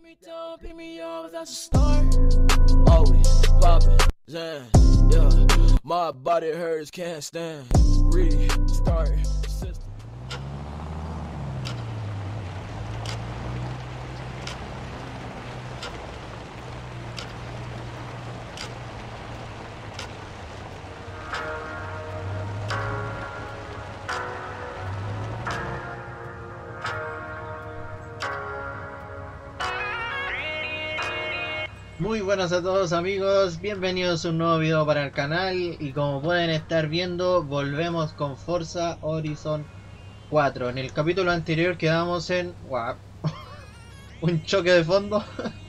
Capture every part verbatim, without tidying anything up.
me down, pick me up, that's a start. Always poppin', yeah, yeah. My body hurts, can't stand. Restart system. Muy buenas a todos amigos, bienvenidos a un nuevo video para el canal. Y como pueden estar viendo, volvemos con Forza Horizon cuatro. En el capítulo anterior quedamos en... wow, un choque de fondo.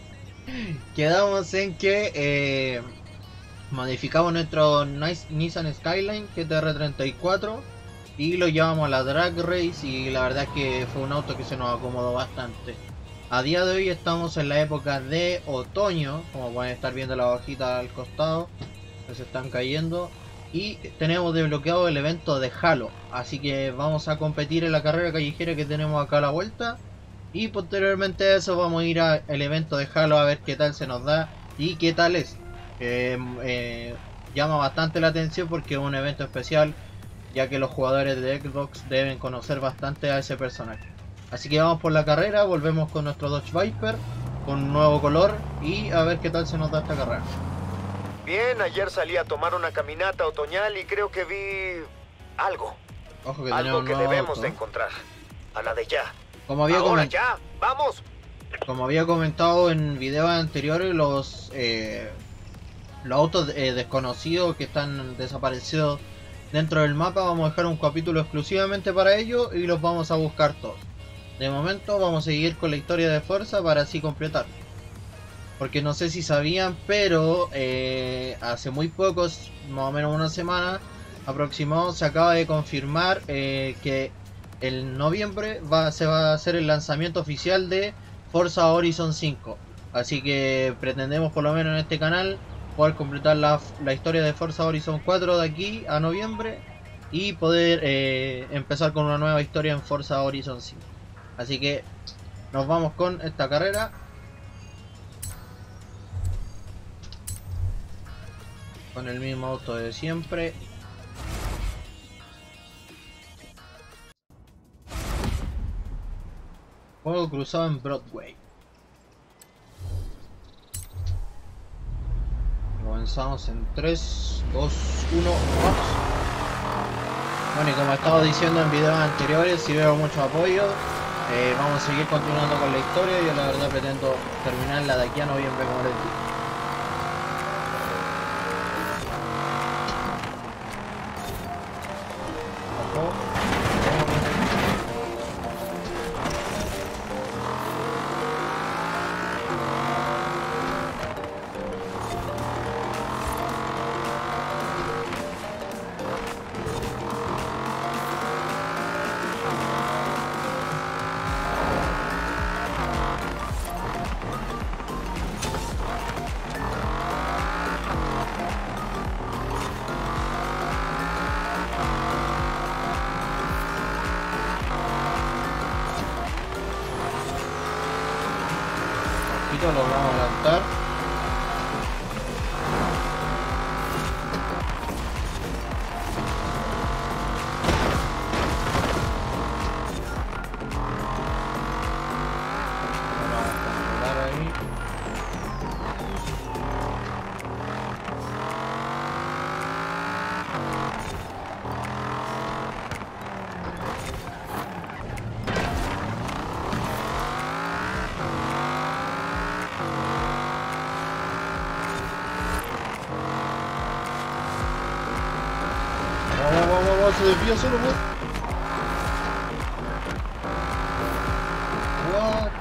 Quedamos en que eh, modificamos nuestro Nissan Skyline G T R treinta y cuatro y lo llevamos a la Drag Race, y la verdad es que fue un auto que se nos acomodó bastante. A día de hoy estamos en la época de otoño, como pueden estar viendo la hojita al costado que se están cayendo, y tenemos desbloqueado el evento de Halo, así que vamos a competir en la carrera callejera que tenemos acá a la vuelta, y posteriormente a eso vamos a ir al evento de Halo a ver qué tal se nos da y qué tal es. Eh, eh, llama bastante la atención porque es un evento especial, ya que los jugadores de Xbox deben conocer bastante a ese personaje. Así que vamos por la carrera, volvemos con nuestro Dodge Viper, con un nuevo color, y a ver qué tal se nos da esta carrera. Bien, ayer salí a tomar una caminata otoñal y creo que vi... algo. Ojo que algo que debemos auto. de encontrar. A la de ya. Como había, Ahora coment... ya, vamos. Como había comentado en videos anteriores, los, eh, los autos eh, desconocidos que están desaparecidos dentro del mapa, vamos a dejar un capítulo exclusivamente para ellos y los vamos a buscar todos. De momento vamos a seguir con la historia de Forza para así completar. Porque no sé si sabían, pero eh, hace muy pocos, más o menos una semana aproximado, se acaba de confirmar eh, que en noviembre va, se va a hacer el lanzamiento oficial de Forza Horizon cinco. Así que pretendemos, por lo menos en este canal, poder completar la, la historia de Forza Horizon cuatro de aquí a noviembre y poder eh, empezar con una nueva historia en Forza Horizon cinco. Así que nos vamos con esta carrera. Con el mismo auto de siempre. Juego cruzado en Broadway. Comenzamos en tres, dos, uno, vamos. Bueno, y como estaba diciendo en videos anteriores, si veo mucho apoyo, Eh, vamos a seguir continuando con la historia. Yo la verdad pretendo terminarla de aquí a noviembre, como les digo. Ojo. Lo vamos a adelantar. Vamos a controlar ahí. Vamos, vamos, vamos, se desvía solo, pues. What?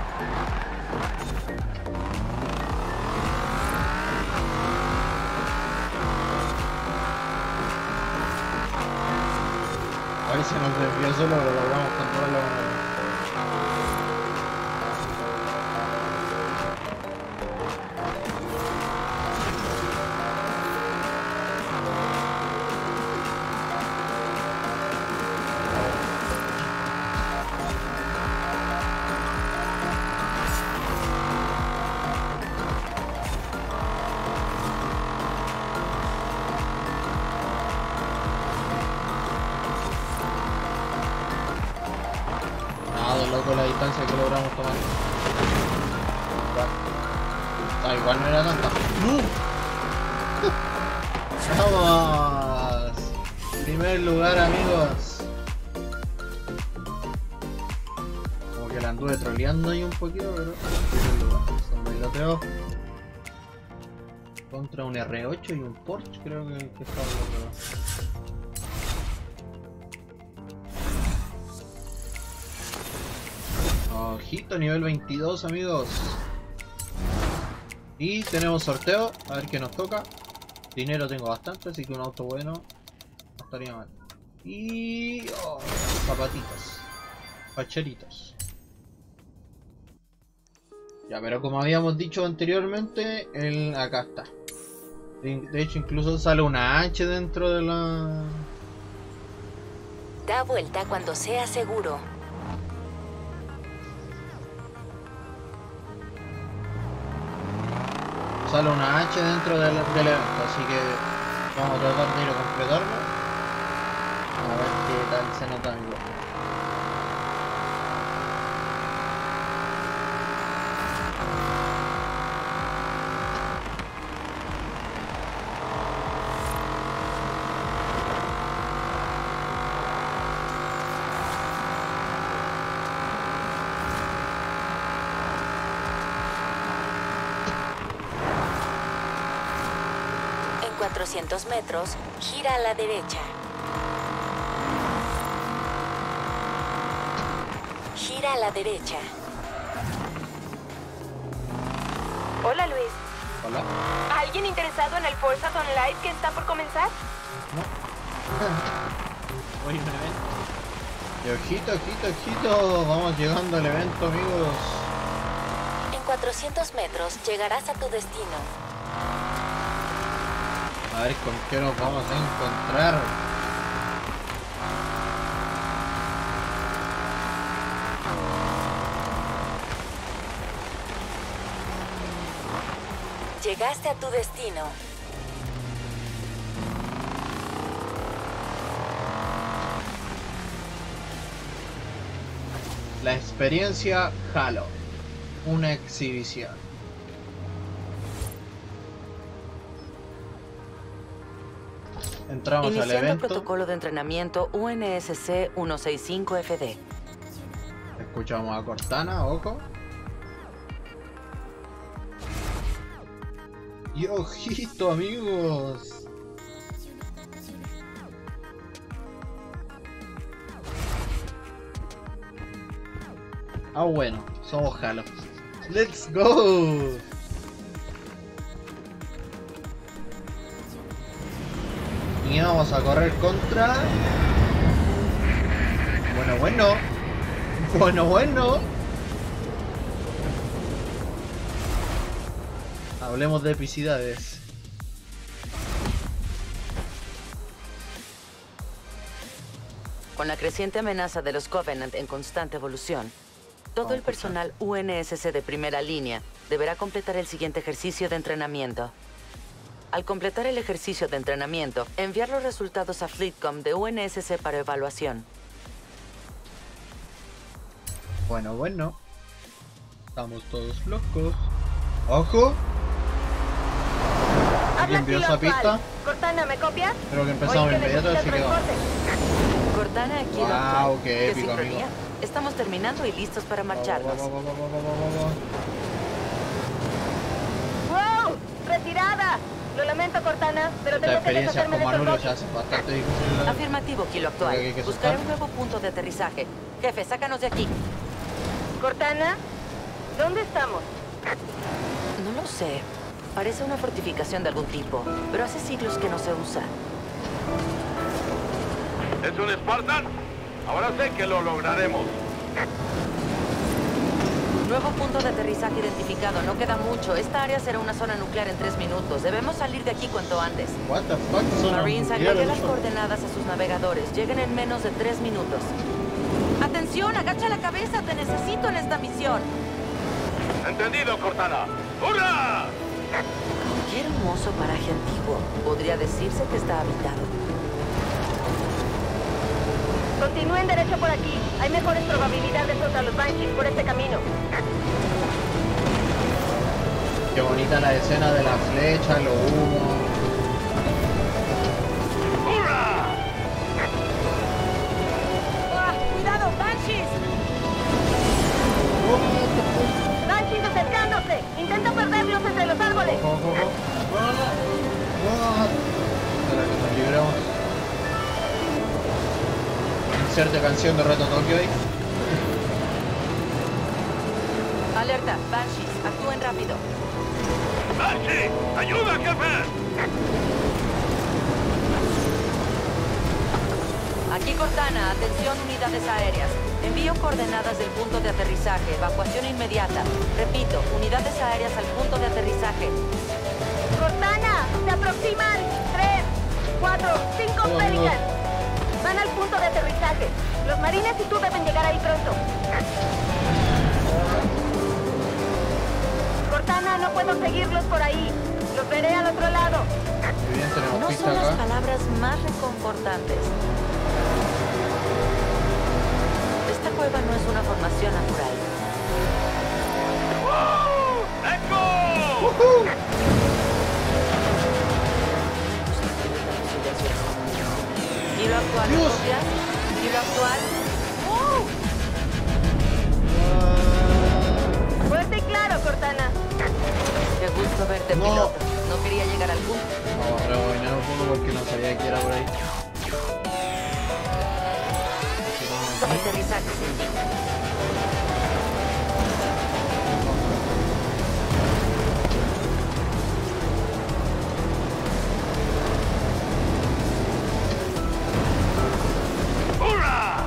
Ahí se nos desvió solo, pero logramos controlarlo. Ah, igual no era tanta. ¡Vamos! Primer lugar, amigos. Como que la anduve troleando ahí un poquito, pero primer lugar. Son bailoteo. Contra un R ocho y un Porsche, creo que, que está hablando. Ojito, nivel veintidós, amigos. Y tenemos sorteo, a ver qué nos toca. Dinero tengo bastante, así que un auto bueno no estaría mal. Y... Oh, zapatitos. Facheritos. Ya, pero como habíamos dicho anteriormente, el... acá está. De hecho, incluso sale una H dentro de la... Da vuelta cuando sea seguro. Sale una H dentro del, del evento, así que vamos a tratar de ir a completarlo. A ver qué tal se nota, amigo. cuatrocientos metros, gira a la derecha. Gira a la derecha. Hola, Luis. Hola. ¿Alguien interesado en el Forzathon Live que está por comenzar? No. Voy a un evento. Y ojito, ojito, ojito. Vamos llegando al evento, amigos. En cuatrocientos metros llegarás a tu destino. A ver con qué nos vamos a encontrar. Llegaste a tu destino. La experiencia Halo. Una exhibición. Entramos al Iniciando evento. protocolo de entrenamiento U N S C ciento sesenta y cinco F D. Escuchamos a Cortana, ojo. Y ojito, amigos. Ah, bueno, somos Halo. ¡Let's go! Y vamos a correr contra... Bueno, bueno. Bueno, bueno. Hablemos de epicidades. Con la creciente amenaza de los Covenant en constante evolución, todo el personal U N S C de primera línea deberá completar el siguiente ejercicio de entrenamiento. Al completar el ejercicio de entrenamiento, enviar los resultados a Fleetcom de U N S C para evaluación. Bueno, bueno. Estamos todos locos. ¡Ojo! ¿Alguien vio esa pista? Cortana, ¿me copias? Creo que empezamos inmediato, así que vamos. Cortana, aquí lo Wow, actual. qué épico, amigo. Estamos terminando y listos para marcharnos. ¡Wow! ¡Retirada! Lo lamento, Cortana, pero Esta tengo que experiencia deshacerme con de estos Manolo bots. se hace bastante difícil. Afirmativo, Kilo actual. Creo que hay que Buscaré soltar. un nuevo punto de aterrizaje. Jefe, sácanos de aquí. Cortana, ¿dónde estamos? No lo sé. Parece una fortificación de algún tipo, pero hace siglos que no se usa. ¿Es un Spartan? Ahora sé que lo lograremos. Nuevo punto de aterrizaje identificado. No queda mucho. Esta área será una zona nuclear en tres minutos. Debemos salir de aquí cuanto antes. What the fuck, son Marines, nuclear, agregué las eso. coordenadas a sus navegadores. Lleguen en menos de tres minutos. ¡Atención! ¡Agacha la cabeza! ¡Te necesito en esta misión! Entendido, Cortana. ¡Hurra! Qué hermoso paraje antiguo. Podría decirse que está habitado. Continúen derecho por aquí. Hay mejores probabilidades contra los Banshees por este camino. Qué bonita la escena de la flecha, lo humo. ¡Ah! ¡Cuidado, Banshees! ¡Banshees acercándose! ¡Intenta perderlos entre los árboles! Ojo, ojo, ojo. Para que nos libremos. Inserte canción de Reto Tokio ahí. Alerta, Banshees, actúen rápido. ¡Banshee! ¡Ayuda, jefe! Aquí Cortana, atención unidades aéreas. Envío coordenadas del punto de aterrizaje, evacuación inmediata. Repito, unidades aéreas al punto de aterrizaje. ¡Cortana! ¡Se aproximan! ¡Tres! ¡Cuatro! ¡Cinco Oh, Pelican! Van al punto de aterrizaje. Los marines y tú deben llegar ahí pronto. Cortana, no puedo seguirlos por ahí. Los veré al otro lado. Muy bien, tenemos No pista son las acá. palabras más reconfortantes. Esta cueva no es una formación natural. ¡Echo! Giro actual, Dios. copias. Giro actual. Fuerte y claro, Cortana. Qué gusto verte, No. piloto. No quería llegar al punto. Vamos a rebobinar un poco porque no sabía que era por ahí. Aterrizaje, sí. ¡Hurra!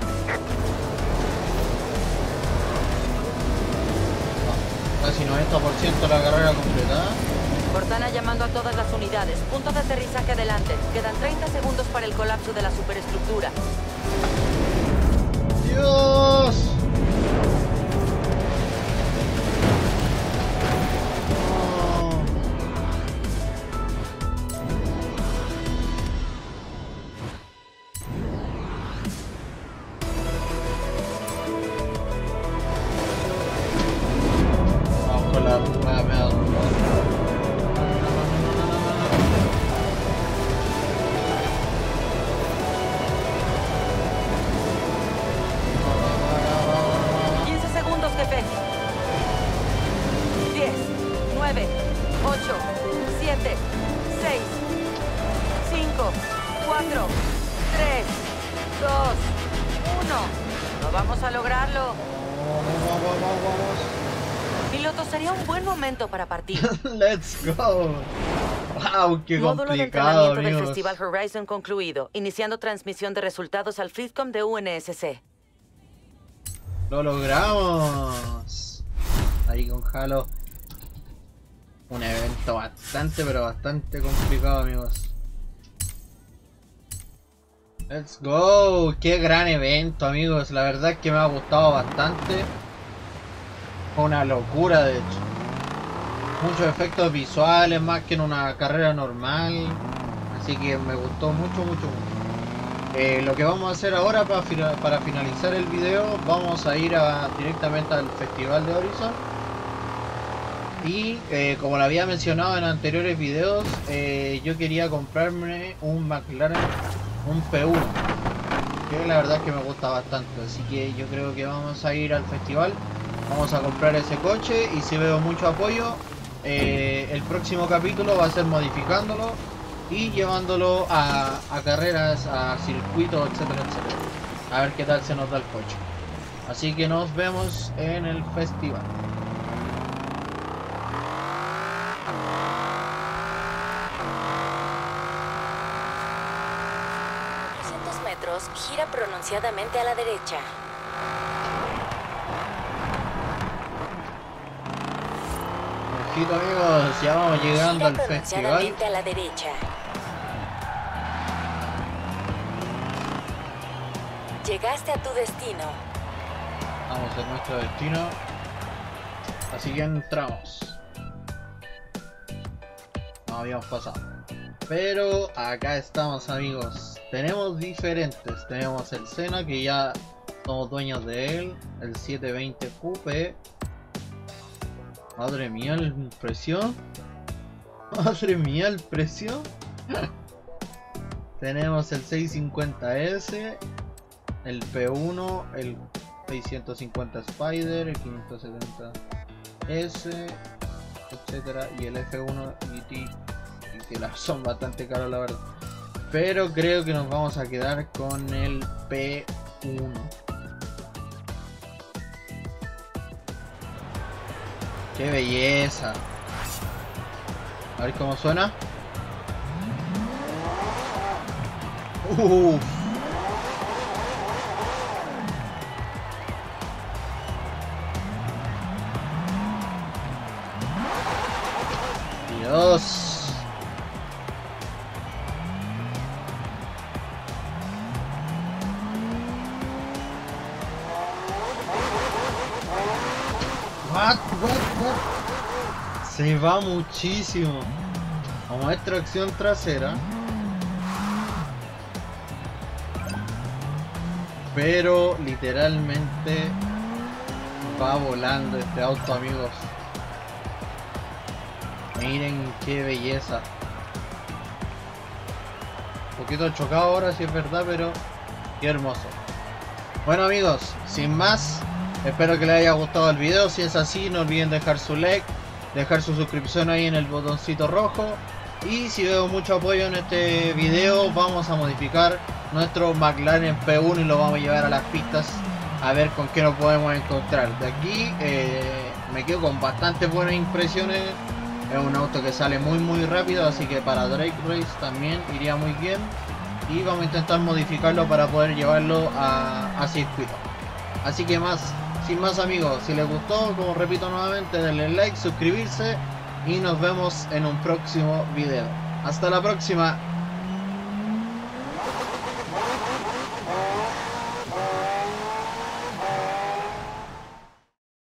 Casi noventa por ciento la carrera completada. Cortana llamando a todas las unidades. Punto de aterrizaje adelante. Quedan treinta segundos para el colapso de la superestructura. ¡Dios! Oh. Vamos con la rueda media rumba. quince segundos, jefe. diez, nueve, ocho, siete, seis, cinco, cuatro, tres, dos, uno. No vamos a lograrlo. Vamos, vamos, vamos, vamos. Piloto, sería un buen momento para partir. Let's go. Wow, qué Módulo de complicado, entrenamiento del amigos. Festival Horizon concluido. Iniciando transmisión de resultados al FleetCom de U N S C. Lo logramos. Ahí con Halo. Un evento bastante, pero bastante complicado, amigos. Let's go. Qué gran evento, amigos. La verdad es que me ha gustado bastante. Fue una locura, de hecho. Muchos efectos visuales, más que en una carrera normal. Así que me gustó mucho, mucho, mucho. Eh, lo que vamos a hacer ahora para, fina- para finalizar el video, vamos a ir a, directamente al Festival de Horizon. Y eh, como lo había mencionado en anteriores videos, eh, yo quería comprarme un McLaren, un P uno, que la verdad es que me gusta bastante. Así que yo creo que vamos a ir al festival, vamos a comprar ese coche y si veo mucho apoyo, eh, el próximo capítulo va a ser modificándolo y llevándolo a, a carreras, a circuitos, etcétera, etcétera. A ver qué tal se nos da el coche. Así que nos vemos en el festival. trescientos metros, gira pronunciadamente a la derecha. Ojito, amigos, ya vamos llegando Gira al festival. pronunciadamente a la derecha. Llegaste a tu destino. Vamos a nuestro destino. Así que entramos. No habíamos pasado. Pero acá estamos, amigos. Tenemos diferentes. Tenemos el Senna, que ya somos dueños de él. El setecientos veinte Q P. Madre mía, el precio. Madre mía, el precio. Tenemos el seiscientos cincuenta ese, el P uno, el seiscientos cincuenta Spider, el quinientos setenta ese, etcétera, y el F uno G T, y que las son bastante caros la verdad. Pero creo que nos vamos a quedar con el P uno. ¡Qué belleza! A ver cómo suena. Uf. Dios. What, what, what? Se va muchísimo. Vamos a tracción trasera. Pero literalmente va volando este auto, amigos. Miren qué belleza. Un poquito chocado ahora, si es verdad, pero qué hermoso. Bueno, amigos, sin más, espero que les haya gustado el video. Si es así, no olviden dejar su like, dejar su suscripción ahí en el botoncito rojo. Y si veo mucho apoyo en este video, vamos a modificar nuestro McLaren P uno y lo vamos a llevar a las pistas a ver con qué nos podemos encontrar. De aquí eh, me quedo con bastantes buenas impresiones. Es un auto que sale muy muy rápido, así que para Drag Race también iría muy bien. Y vamos a intentar modificarlo para poder llevarlo a, a circuito. Así que más, sin más amigos, si les gustó, como repito nuevamente, denle like, suscribirse y nos vemos en un próximo video. Hasta la próxima.